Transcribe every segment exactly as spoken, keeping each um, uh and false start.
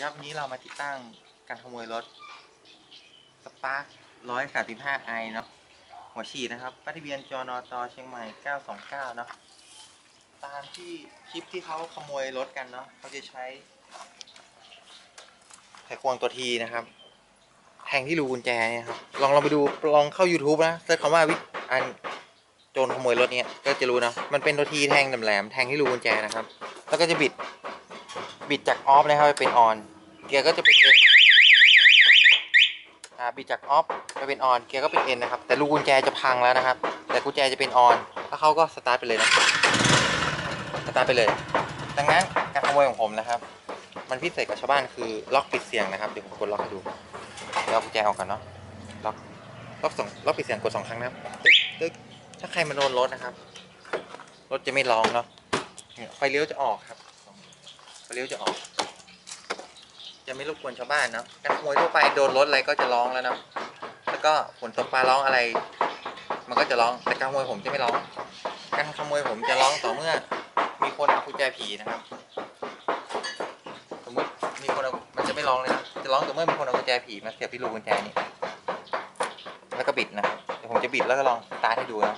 ครับวันนี้เรามาติดตั้งการขโมยรถสปาร์คร้อยสามสิบห้าไอเนาะหัวฉีดนะครับป้ายทะเบียนจนตเชียงใหม่เก้าสองเก้าเนาะตามที่คลิปที่เขาขโมยรถกันเนาะเขาจะใช้ไขควงตัวทีนะครับแทงที่รูกุญแจเนี่ยครับลองลองไปดูลองเข้า YouTube นะเสิร์ชคำว่าวิอันโจรขโมยรถเนี่ยก็จะรู้นะมันเป็นตัวทีแทงแหลมๆแทงที่รูกุญแจนะครับแล้วก็จะบิดบิดจากออฟนะครับไปเป็นออนเกียร์ก็จะเป็นเอ็นอ่าบิดจากออฟไปเป็นออนเกียร์ก็เป็นเอ็นนะครับแต่ลูกกุญแจจะพังแล้วนะครับแต่กุญแจจะเป็นออนแล้วเขาก็สตาร์ทไปเลยนะสตาร์ทไปเลยดังนั้นการขโมยของผมนะครับมันพิเศษกับชาวบ้านคือล็อกปิดเสียงนะครับเดี๋ยวผมกดล็อกให้ดูเดี๋ยวเอากุญแจออกก่อนเนาะล็อกล็อกสองล็อกปิดเสียงกดสองครั้งนะครับตึ๊กตึ๊กถ้าใครมาโดนรถนะครับรถจะไม่ร้องเนาะไฟเลี้ยวจะออกครับไฟเลี้ยวจะออกจะไม่รบกวนชาวบ้านเนาะการขโมยทั่วไปโดนรถอะไรก็จะร้องแล้วเนาะแล้วก็ฝนตกฟ้าร้องอะไรมันก็จะร้องแต่การขโมยผมจะไม่ร้องการขโมยผมจะร้องต่อเมื่อมีคนเอากุญแจผีนะครับสมมติมีคนเอามันจะไม่ร้องเลยนะจะร้องต่อเมื่อมีคนเอากุญแจผีมาเสียบที่รูกุญแจนี่แล้วก็บิดนะครับเดี๋ยวผมจะบิดแล้วก็ลองสตาร์ทให้ดูนะ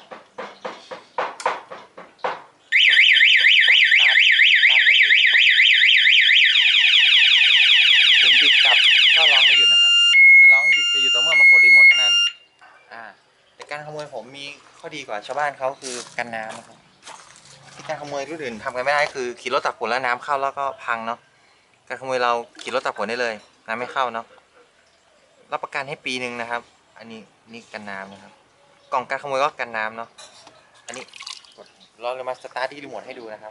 ถึงบิดกลับก็ร้องไม่หยุดนะครับจะร้องจะอยู่ต่อเมื่อมากดรีโมทเท่านั้นอ่าแต่การขโมยผมมีข้อดีกว่าชาวบ้านเขาคือกันน้ำนะครับที่การขโมยรุ่นอื่นทำกันไม่ได้คือขี่รถตักฝนแล้วน้ำเข้าแล้วก็พังเนาะการขโมยเราขี่รถตักฝนได้เลยน้ำไม่เข้าเนาะรับประกันให้ปีหนึ่งนะครับอันนี้นี่กันน้ำนะครับกล่องการขโมยก็กันน้ำเนาะอันนี้เราเลยมาสตาร์ทที่รีโมทให้ดูนะครับ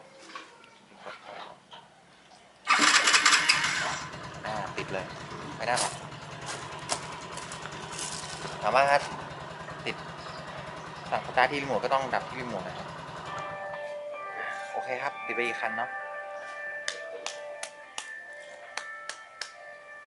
อ่าติดเลยไม่ได้หรอกถามว่าติดสั่งสตาร์ทที่รีโมทก็ต้องดับที่รีโมทนะครับโอเคครับติดไปอีกคันเนาะ